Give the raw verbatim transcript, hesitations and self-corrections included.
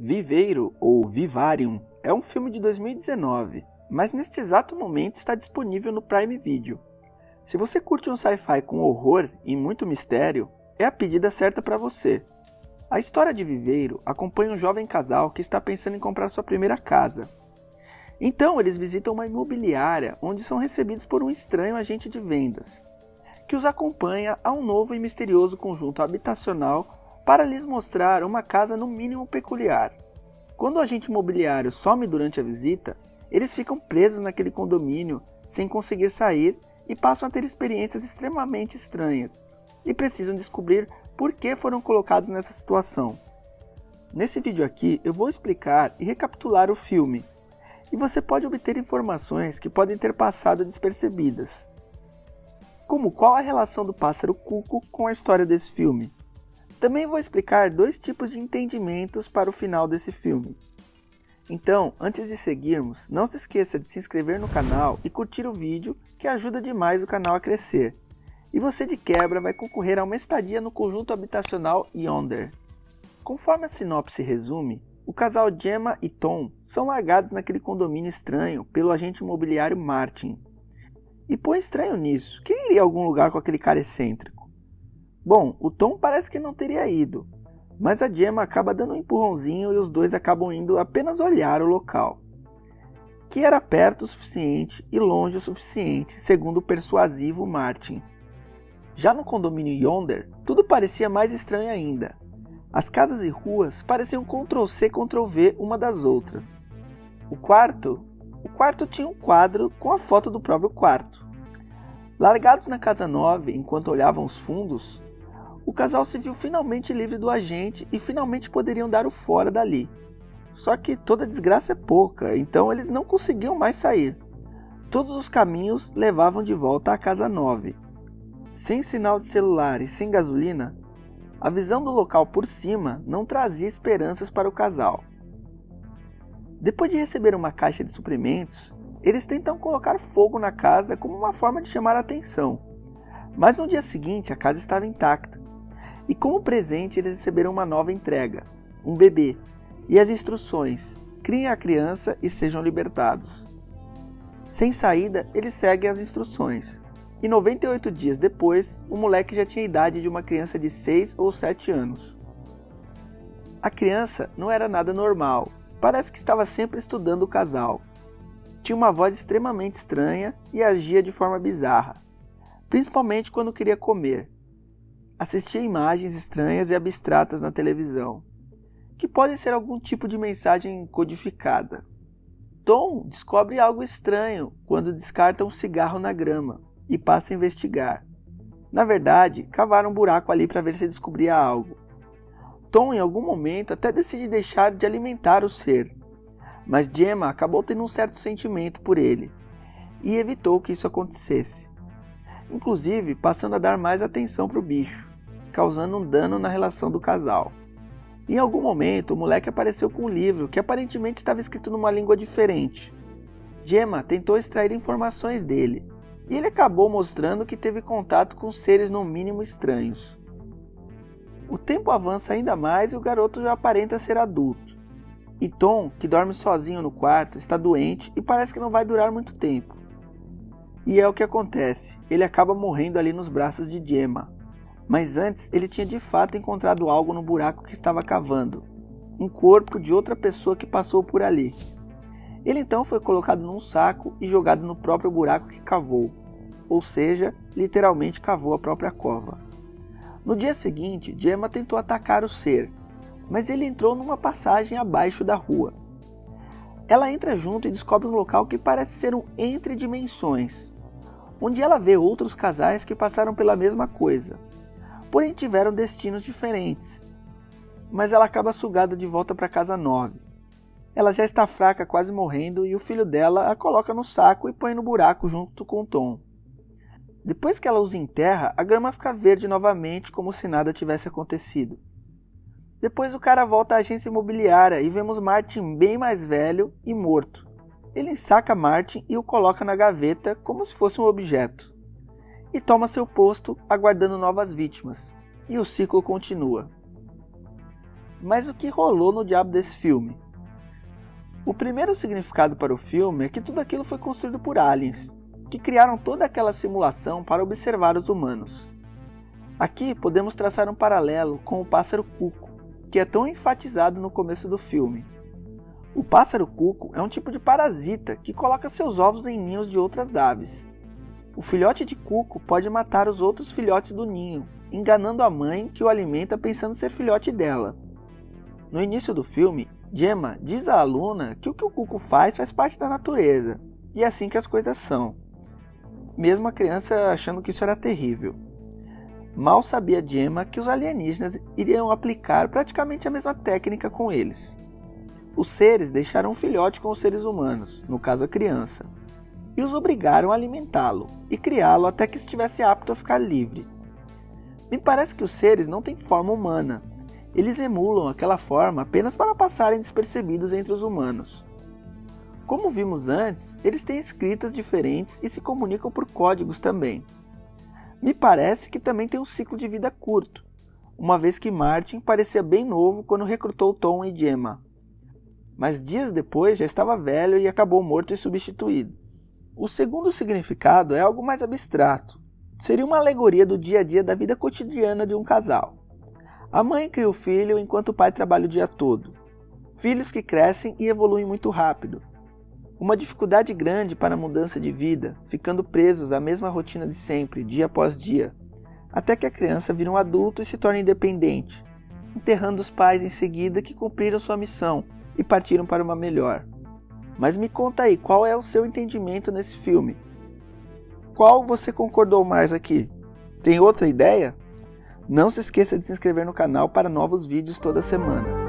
Viveiro, ou Vivarium, é um filme de dois mil e dezenove, mas neste exato momento está disponível no Prime Video. Se você curte um sci-fi com horror e muito mistério, é a pedida certa para você. A história de Viveiro acompanha um jovem casal que está pensando em comprar sua primeira casa. Então eles visitam uma imobiliária onde são recebidos por um estranho agente de vendas, que os acompanha a um novo e misterioso conjunto habitacional para lhes mostrar uma casa no mínimo peculiar. Quando o agente imobiliário some durante a visita, eles ficam presos naquele condomínio sem conseguir sair e passam a ter experiências extremamente estranhas, e precisam descobrir por que foram colocados nessa situação. Nesse vídeo aqui eu vou explicar e recapitular o filme, e você pode obter informações que podem ter passado despercebidas. Como qual a relação do pássaro cuco com a história desse filme? Também vou explicar dois tipos de entendimentos para o final desse filme. Então, antes de seguirmos, não se esqueça de se inscrever no canal e curtir o vídeo, que ajuda demais o canal a crescer. E você de quebra vai concorrer a uma estadia no conjunto habitacional Yonder. Conforme a sinopse resume, o casal Gemma e Tom são largados naquele condomínio estranho pelo agente imobiliário Martin. E põe estranho nisso, quem iria a algum lugar com aquele cara excêntrico? Bom, o Tom parece que não teria ido, mas a Gemma acaba dando um empurrãozinho e os dois acabam indo apenas olhar o local, que era perto o suficiente e longe o suficiente, segundo o persuasivo Martin. Já no condomínio Yonder, tudo parecia mais estranho ainda. As casas e ruas pareciam control C, control V uma das outras. O quarto, o quarto tinha um quadro com a foto do próprio quarto. Largados na casa nove enquanto olhavam os fundos, o casal se viu finalmente livre do agente e finalmente poderiam dar o fora dali. Só que toda desgraça é pouca, então eles não conseguiam mais sair. Todos os caminhos levavam de volta à casa nove. Sem sinal de celular e sem gasolina, a visão do local por cima não trazia esperanças para o casal. Depois de receber uma caixa de suprimentos, eles tentam colocar fogo na casa como uma forma de chamar a atenção. Mas no dia seguinte a casa estava intacta. E como presente eles receberam uma nova entrega, um bebê, e as instruções: criem a criança e sejam libertados. Sem saída, eles seguem as instruções. E noventa e oito dias depois, o moleque já tinha a idade de uma criança de seis ou sete anos. A criança não era nada normal, parece que estava sempre estudando o casal. Tinha uma voz extremamente estranha e agia de forma bizarra, principalmente quando queria comer. Assistia imagens estranhas e abstratas na televisão, que podem ser algum tipo de mensagem codificada. Tom descobre algo estranho quando descarta um cigarro na grama e passa a investigar. Na verdade, cavaram um buraco ali para ver se descobria algo. Tom em algum momento até decide deixar de alimentar o ser, mas Gemma acabou tendo um certo sentimento por ele e evitou que isso acontecesse, inclusive passando a dar mais atenção para o bicho, causando um dano na relação do casal. Em algum momento, o moleque apareceu com um livro que aparentemente estava escrito numa língua diferente. Gemma tentou extrair informações dele, e ele acabou mostrando que teve contato com seres no mínimo estranhos. O tempo avança ainda mais e o garoto já aparenta ser adulto. E Tom, que dorme sozinho no quarto, está doente e parece que não vai durar muito tempo. E é o que acontece, ele acaba morrendo ali nos braços de Gemma. Mas antes ele tinha de fato encontrado algo no buraco que estava cavando, um corpo de outra pessoa que passou por ali. Ele então foi colocado num saco e jogado no próprio buraco que cavou, ou seja, literalmente cavou a própria cova. No dia seguinte, Gemma tentou atacar o ser, mas ele entrou numa passagem abaixo da rua. Ela entra junto e descobre um local que parece ser um entre dimensões, onde ela vê outros casais que passaram pela mesma coisa, porém tiveram destinos diferentes. Mas ela acaba sugada de volta para a casa nove. Ela já está fraca, quase morrendo, e o filho dela a coloca no saco e põe no buraco junto com Tom. Depois que ela os enterra, a grama fica verde novamente, como se nada tivesse acontecido. Depois o cara volta à agência imobiliária e vemos Martin bem mais velho e morto. Ele ensaca Martin e o coloca na gaveta como se fosse um objeto, e toma seu posto aguardando novas vítimas, e o ciclo continua. Mas o que rolou no diabo desse filme? O primeiro significado para o filme é que tudo aquilo foi construído por aliens, que criaram toda aquela simulação para observar os humanos. Aqui podemos traçar um paralelo com o pássaro cuco, que é tão enfatizado no começo do filme. O pássaro cuco é um tipo de parasita que coloca seus ovos em ninhos de outras aves. O filhote de cuco pode matar os outros filhotes do ninho, enganando a mãe que o alimenta pensando ser filhote dela. No início do filme, Gemma diz à aluna que o que o cuco faz faz parte da natureza, e é assim que as coisas são. Mesmo a criança achando que isso era terrível. Mal sabia Gemma que os alienígenas iriam aplicar praticamente a mesma técnica com eles. Os seres deixaram um filhote com os seres humanos, no caso a criança, e os obrigaram a alimentá-lo e criá-lo até que estivesse apto a ficar livre. Me parece que os seres não têm forma humana, eles emulam aquela forma apenas para passarem despercebidos entre os humanos. Como vimos antes, eles têm escritas diferentes e se comunicam por códigos também. Me parece que também tem um ciclo de vida curto, uma vez que Martin parecia bem novo quando recrutou Tom e Gemma. Mas dias depois já estava velho e acabou morto e substituído. O segundo significado é algo mais abstrato. Seria uma alegoria do dia a dia da vida cotidiana de um casal. A mãe cria o filho enquanto o pai trabalha o dia todo. Filhos que crescem e evoluem muito rápido. Uma dificuldade grande para a mudança de vida, ficando presos à mesma rotina de sempre, dia após dia, até que a criança vira um adulto e se torna independente, enterrando os pais em seguida que cumpriram sua missão e partiram para uma melhor. Mas me conta aí, qual é o seu entendimento nesse filme? Qual você concordou mais aqui? Tem outra ideia? Não se esqueça de se inscrever no canal para novos vídeos toda semana.